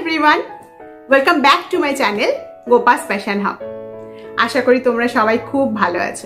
Everyone, welcome back to my channel Gopa's fashion hub. আশা করি তোমরা সবাই খুব ভালো আছো।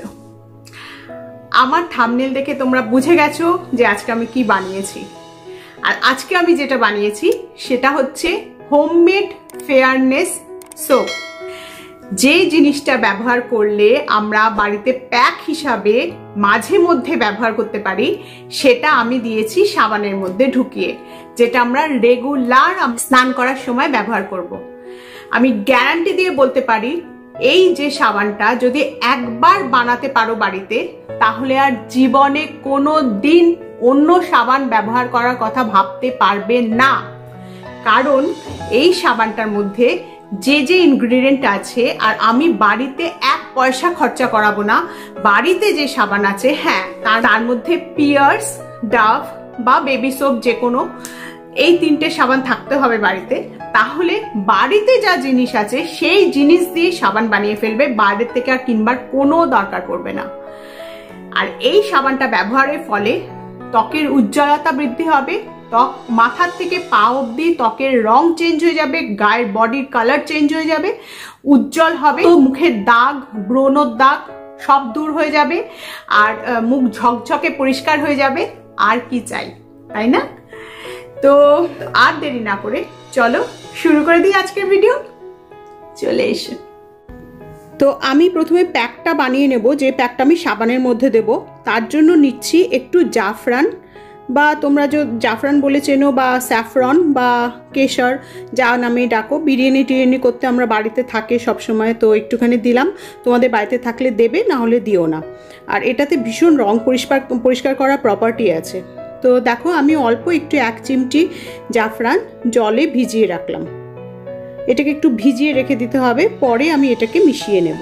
আমার থাম্বনেল দেখে তোমরা বুঝে গেছো যে আজকে আমি কি বানিয়েছি। আর আজকে আমি যেটা বানিয়েছি সেটা হচ্ছে হোমমেড ফেয়ারনেস সোপ। যে জিনিসটা ব্যবহার করলে আমরা বাড়িতে প্যাক হিসাবে মাঝে মধ্যে ব্যবহার করতে পারি, সেটা আমি দিয়েছি সাবানের মধ্যে ঢুকিয়ে, যেটা আমরা রেগুলার স্নান করার সময় ব্যবহার করব। আমি গ্যারান্টি দিয়ে বলতে পারি, এই যে সাবানটা যদি একবার বানাতে পারো বাড়িতে, তাহলে আর জীবনে কোনো দিন অন্য সাবান ব্যবহার করার কথা ভাবতে পারবে না। কারণ এই সাবানটার মধ্যে যে যে ইনগ্রিডিয়েন্ট আছে, আর আমি বাড়িতে এক পয়সা খরচা করাবো না। বাড়িতে যে সাবান আছে, হ্যাঁ, তার মধ্যে পিয়ার্স, ডাভ বা বেবি সোপ, যে কোনো এই তিনটে সাবান থাকতে হবে বাড়িতে। তাহলে বাড়িতে যা জিনিস আছে সেই জিনিস দিয়ে সাবান বানিয়ে ফেলবে, বাইরের থেকে আর কিনবার কোনো দরকার পড়বে না। আর এই সাবানটা ব্যবহারের ফলে ত্বকের উজ্জ্বলতা বৃদ্ধি হবে, ত্বক মাথার থেকে পা অবধি ত্বকের রং চেঞ্জ হয়ে যাবে, গায়ের বডির কালার চেঞ্জ হয়ে যাবে, উজ্জ্বল হবে, তো মুখের দাগ, ব্রণর দাগ সব দূর হয়ে যাবে, আর মুখ ঝকঝকে পরিষ্কার হয়ে যাবে। আর কি চাই, তাই না? তো আর দেরি না করে চলো শুরু করে দিই আজকের ভিডিও। চলে এসো। তো আমি প্রথমে প্যাকটা বানিয়ে নেব, যে প্যাকটা আমি সাবানের মধ্যে দেব। তার জন্য নিচ্ছি একটু জাফরান, বা তোমরা যে জাফরান বলে চেনো, বা স্যাফরন বা কেশর, যা নামে ডাকো। বিরিয়ানি টিরিয়ানি করতে আমরা বাড়িতে থাকে সবসময়, তো একটুখানি দিলাম। তোমাদের বাড়িতে থাকলে দেবে, না হলে দিও না। আর এটাতে ভীষণ রং পরিষ্কার করা প্রপার্টি আছে। তো দেখো, আমি অল্প একটু 1 চিমটি জাফরান জলে ভিজিয়ে রাখলাম। এটাকে একটু ভিজিয়ে রেখে দিতে হবে, পরে আমি এটাকে মিশিয়ে নেব।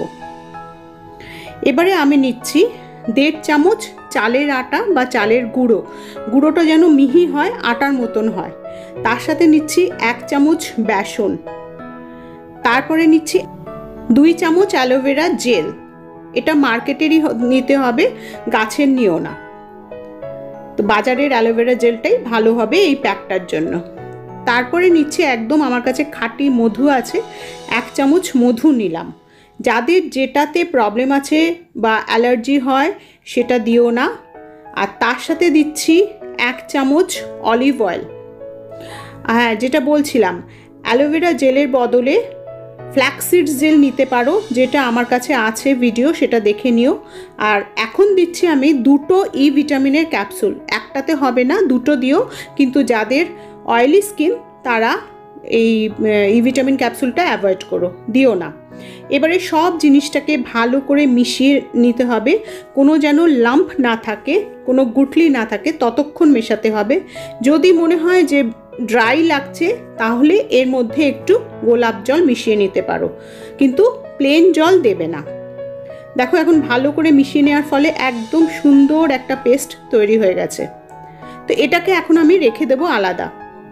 এবারে আমি নিচ্ছি 1.5 চামচ চালের আটা বা চালের গুঁড়ো। গুঁড়োটা যেন মিহি হয়, আটার মতন হয়। তার সাথে নিচ্ছি 1 চামচ বেসন। তারপরে নিচ্ছি 2 চামচ অ্যালোভেরা জেল। এটা মার্কেটেরই নিতে হবে, গাছের নিও না। তো বাজারের অ্যালোভেরা জেলটাই ভালো হবে এই প্যাকটার জন্য। তারপরে নিচ্ছে একদম, আমার কাছে খাঁটি মধু আছে, 1 চামচ মধু নিলাম। যাদের যেটাতে প্রবলেম আছে বা অ্যালার্জি হয় সেটা দিও না। আর তার সাথে দিচ্ছি 1 চামচ অলিভ অয়েল। হ্যাঁ, যেটা বলছিলাম, অ্যালোভেরা জেলের বদলে ফ্ল্যাক্সিড জেল নিতে পারো, যেটা আমার কাছে আছে ভিডিও, সেটা দেখে নিও। আর এখন দিচ্ছি আমি 2টো ই ভিটামিনের ক্যাপসুল। একটাতে হবে না, 2টো দিও। কিন্তু যাদের অয়েলি স্কিন তারা এই ই ভিটামিন ক্যাপসুলটা অ্যাভয়েড করো, দিও না। এবারে সব জিনিসটাকে ভালো করে মিশিয়ে নিতে হবে, কোনো যেন লাম্প না থাকে, কোনো গুটলি না থাকে, ততক্ষণ মেশাতে হবে। যদি মনে হয় যে ড্রাই লাগছে, তাহলে এর মধ্যে একটু গোলাপ জল মিশিয়ে নিতে পারো, কিন্তু প্লেন জল দেবে না। দেখো, এখন ভালো করে মিশিয়ে নেওয়ার ফলে একদম সুন্দর একটা পেস্ট তৈরি হয়ে গেছে। তো এটাকে এখন আমি রেখে দেবো আলাদা।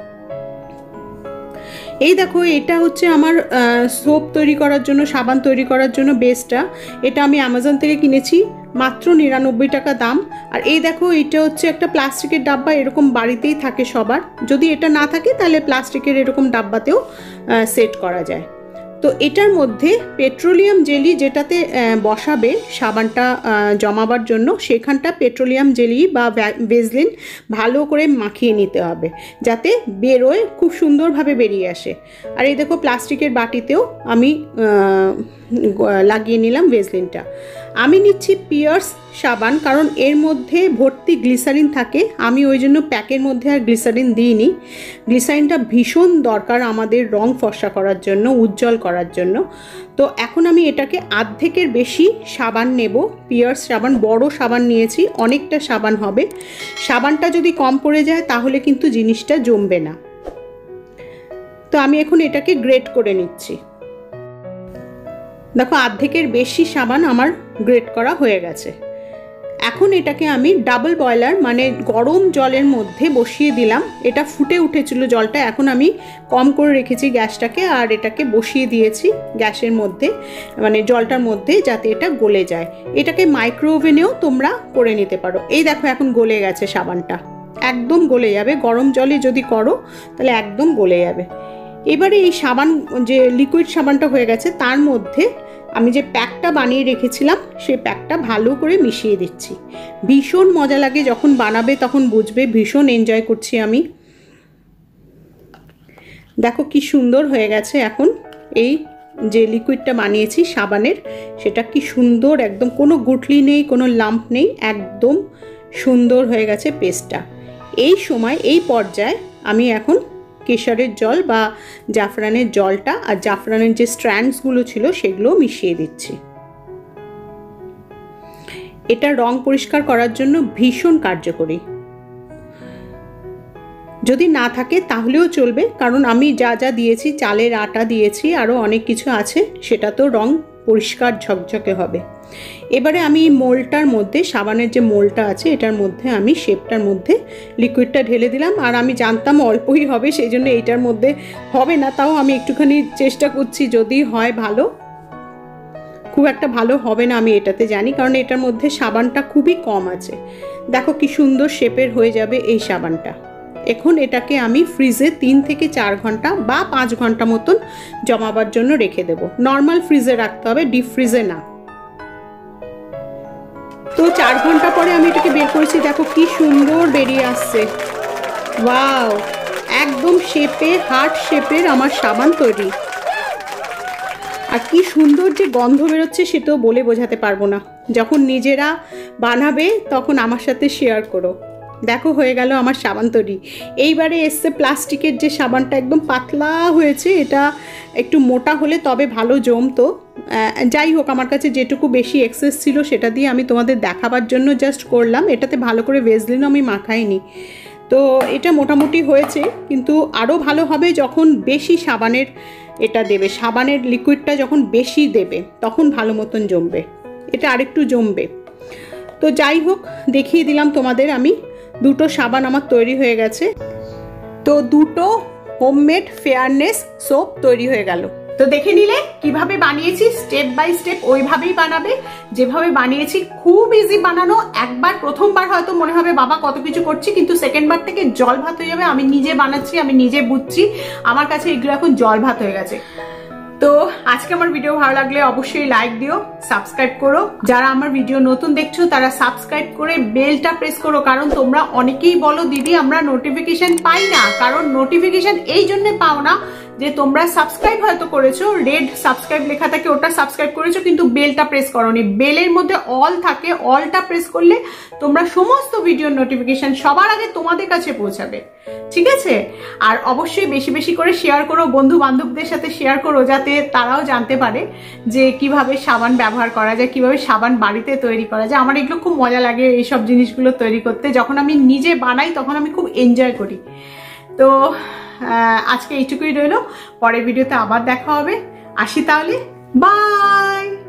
এই দেখো, এটা হচ্ছে আমার সোপ তৈরি করার জন্য, সাবান তৈরি করার জন্য বেসটা। এটা আমি অ্যামাজন থেকে কিনেছি, মাত্র 99 টাকা দাম। আর এই দেখো, এটা হচ্ছে একটা প্লাস্টিকের ডাব্বা, এরকম বাড়িতেই থাকে সবার। যদি এটা না থাকে তাহলে প্লাস্টিকের এরকম ডাব্বাতেও সেট করা যায়। তো এটার মধ্যে পেট্রোলিয়াম জেলি, যেটাতে বসাবে সাবানটা জমাবার জন্য, সেখানটা পেট্রোলিয়াম জেলি বা ভেজলিন ভালো করে মাখিয়ে নিতে হবে, যাতে বেরোয়, খুব সুন্দরভাবে বেরিয়ে আসে। আর এই দেখো, প্লাস্টিকের বাটিতেও আমি লাগিয়ে নিলাম ভেজলিনটা। আমি নিচ্ছি পিয়ার্স সাবান, কারণ এর মধ্যে ভর্তি গ্লিসারিন থাকে। আমি ওই জন্য প্যাকের মধ্যে আর গ্লিসারিন দিইনি। গ্লিসারিনটা ভীষণ দরকার আমাদের রং ফর্সা করার জন্য, উজ্জ্বল করার জন্য। তো এখন আমি এটাকে অর্ধেকের বেশি সাবান নেব। পিয়ার্স সাবান, বড় সাবান নিয়েছি, অনেকটা সাবান হবে। সাবানটা যদি কম পড়ে যায় তাহলে কিন্তু জিনিসটা জমবে না। তো আমি এখন এটাকে গ্রেট করে নিচ্ছি। দেখো, অর্ধেকের বেশি সাবান আমার গ্রেট করা হয়ে গেছে। এখন এটাকে আমি ডাবল বয়লার, মানে গরম জলের মধ্যে বসিয়ে দিলাম। এটা ফুটে উঠেছিল জলটা, এখন আমি কম করে রেখেছি গ্যাসটাকে, আর এটাকে বসিয়ে দিয়েছি গ্যাসের মধ্যে, মানে জলটার মধ্যে, যাতে এটা গলে যায়। এটাকে মাইক্রো ওভেনেও তোমরা করে নিতে পারো। এই দেখো, এখন গলে গেছে সাবানটা, একদম গলে যাবে। গরম জলে যদি করো তাহলে একদম গলে যাবে। এবারে এই সাবান যে লিকুইড সাবানটা হয়ে গেছে তার মধ্যে আমি যে প্যাকটা বানিয়ে রেখেছিলাম সেই প্যাকটা ভালো করে মিশিয়ে দিচ্ছি। ভীষণ মজা লাগে, যখন বানাবে তখন বুঝবে, ভীষণ এনজয় করছি আমি। দেখো কি সুন্দর হয়ে গেছে এখন এই যে লিকুইডটা বানিয়েছি সাবানের, সেটা কি সুন্দর, একদম কোনো গুটলি নেই, কোনো লাম্প নেই, একদম সুন্দর হয়ে গেছে পেস্টটা। এই সময় এই পর্যায়ে আমি এখন কেশরের জল বা জাফরানের জলটা আর জাফরানের যে স্ট্র্যান্ডসগুলো ছিল সেগুলো মিশিয়ে দিচ্ছি। এটা রং পরিষ্কার করার জন্য ভীষণ কার্যকরী। যদি না থাকে তাহলেও চলবে, কারণ আমি যা যা দিয়েছি, চালের আটা দিয়েছি, আরও অনেক কিছু আছে, সেটা তো রং পরিষ্কার ঝকঝকে হবে। এবারে আমি মোলটার মধ্যে, সাবানের যে মোলটা আছে এটার মধ্যে আমি শেপটার মধ্যে লিকুইডটা ঢেলে দিলাম। আর আমি জানতাম অল্পই হবে, সেই জন্য এইটার মধ্যে হবে না, তাও আমি একটুখানি চেষ্টা করছি, যদি হয় ভালো। খুব একটা ভালো হবে না আমি এটাতে জানি, কারণ এটার মধ্যে সাবানটা খুবই কম আছে। দেখো কি সুন্দর শেপের হয়ে যাবে এই সাবানটা। এখন এটাকে আমি ফ্রিজে 3 থেকে 4 ঘন্টা বা 5 ঘন্টা মতন জমাবার জন্য রেখে দেব। নর্মাল ফ্রিজে রাখতে হবে, ডিপ ফ্রিজে না। তো 4 ঘন্টা পরে আমি এটাকে বের করেছি, দেখো কি সুন্দর বেরিয়ে আসছে। ওয়াও, একদম শেপে, হার্ট শেপের আমার সাবান তৈরি। আর কি সুন্দর যে গন্ধ বেরোচ্ছে সেটাও বলে বোঝাতে পারবো না। যখন নিজেরা বানাবে তখন আমার সাথে শেয়ার করো। দেখো হয়ে গেল আমার সাবান তৈরি। এইবারে এসছে প্লাস্টিকের যে সাবানটা, একদম পাতলা হয়েছে, এটা একটু মোটা হলে তবে ভালো জমতো। যাই হোক, আমার কাছে যেটুকু বেশি এক্সেস ছিল সেটা দিয়ে আমি তোমাদের দেখাবার জন্য জাস্ট করলাম। এটাতে ভালো করে ভেজলিনও আমি মাখাইনি। তো এটা মোটামুটি হয়েছে, কিন্তু আরও ভালো হবে যখন বেশি সাবানের এটা দেবে, সাবানের লিকুইডটা যখন বেশি দেবে তখন ভালো মতন জমবে, এটা আরেকটু জমবে। তো যাই হোক, দেখিয়ে দিলাম তোমাদের আমি। 2টো সাবান আমার তৈরি হয়ে গেছে। তো 2টো হোমমেড ফেয়ারনেস সোপ তৈরি হয়ে গেল। তো দেখে নিলে কিভাবে বানিয়েছি, স্টেপ বাই স্টেপ ওইভাবেই বানাবে যেভাবে বানিয়েছি। খুব ইজি বানানো। একবার প্রথমবার হয়তো মনে হবে বাবা কত কিছু করছি, কিন্তু সেকেন্ড বার থেকে জল ভাত হয়ে যাবে। আমি নিজে বানাচ্ছি, আমি নিজে বুঝছি, আমার কাছে এগুলো এখন জল ভাত হয়ে গেছে। তো আজকে আমার ভিডিও ভালো লাগলে অবশ্যই লাইক দিও, সাবস্ক্রাইব করো। যারা আমার ভিডিও নতুন দেখছো তারা সাবস্ক্রাইব করে বেলটা প্রেস করো, কারণ তোমরা অনেকেই বলো দিদি আমরা নোটিফিকেশন পাই না। কারণ নোটিফিকেশন এই জন্য পাও না যে তোমরা সাবস্ক্রাইব হয়তো করেছো, রেড সাবস্ক্রাইব লেখা থাকে, ওটা সাবস্ক্রাইব করেছো কিন্তু বেলটা প্রেস করোনি। বেলের মধ্যে অল থাকে, অলটা প্রেস করলে তোমরা সমস্ত ভিডিওর নোটিফিকেশন সবার আগে তোমাদের কাছে পৌঁছাবে। ঠিক আছে? আর অবশ্যই বেশি বেশি করে শেয়ার করো, বন্ধু বান্ধবদের সাথে শেয়ার করো, যাতে তারাও জানতে পারে যে কিভাবে সাবান ব্যবহার করা যায়, কিভাবে সাবান বাড়িতে তৈরি করা যায়। আমার এগুলো খুব মজা লাগে এইসব জিনিসগুলো তৈরি করতে। যখন আমি নিজে বানাই তখন আমি খুব এনজয় করি। তো আজকে এইটুকুই রইলো, পরের ভিডিওতে আবার দেখা হবে। আসি তাহলে, বাই।